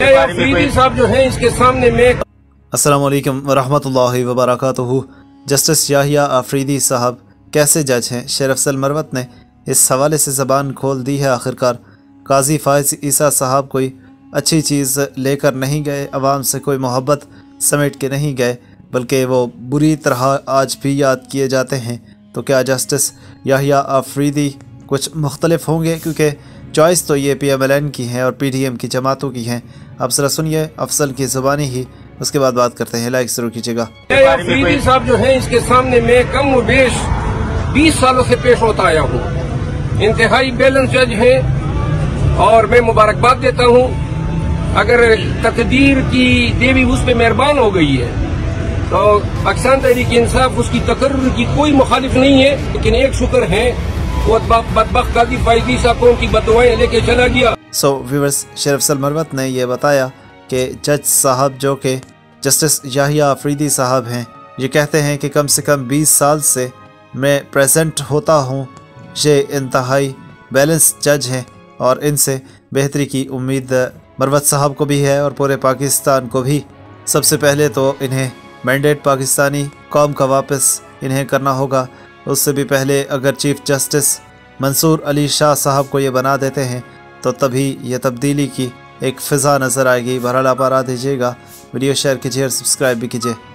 अफरीदी साहब जो हैं इसके सामने में। अस्सलाम वालेकुम वरहमतुल्लाहि वबरकातुहू। जस्टिस याहिया अफरीदी साहब कैसे जज हैं? शेर अफजल मरवत ने इस हवाले से ज़बान खोल दी है। आखिरकार काजी फ़ाइज़ ईसा साहब कोई अच्छी चीज़ लेकर नहीं गए, अवाम से कोई मोहब्बत समेट के नहीं गए, बल्कि वो बुरी तरह आज भी याद किए जाते हैं। तो क्या जस्टिस याहिया अफरीदी कुछ मुख्तलिफ होंगे? क्योंकि चॉइस तो ये PMLN की है और PDM की जमातों की हैं। अब ज़रा सुनिए अफसल की ज़ुबानी ही, उसके बाद बात करते हैं। लाइक ज़रूर कीजिएगा। अफरीदी साहब जो हैं इसके सामने मैं कम व बेश 20 सालों से पेश होता आया हूँ। इंतहाई बैलेंस जज हैं और मैं मुबारकबाद देता हूँ। अगर तकदीर की देवी उस पर मेहरबान हो गई है तो पाकिस्तान तहरीक इंसाफ उसकी तकर्रुर की कोई मुखालिफ नहीं है, लेकिन एक शुक्र है वो बदबख्त काजी फ़ाइज़ ईसा को उनकी बददुआएं लेके चला गया। सो व्यूअर्स, शेर अफजल मरवत ने यह बताया कि जज साहब जो कि जस्टिस याहिया अफरीदी साहब हैं, ये कहते हैं कि कम से कम 20 साल से मैं प्रेजेंट होता हूँ। ये इंतहाई बैलेंस जज हैं और इनसे बेहतरी की उम्मीद मरवत साहब को भी है और पूरे पाकिस्तान को भी। सबसे पहले तो इन्हें मैंडेट पाकिस्तानी कौम का वापस इन्हें करना होगा। उससे भी पहले अगर चीफ जस्टिस मंसूर अली शाह साहब को ये बना देते हैं तो तभी ये तब्दीली की एक फ़िज़ा नज़र आएगी। बहरहाल आप आरा दीजिएगा, वीडियो शेयर कीजिए और सब्सक्राइब भी कीजिए।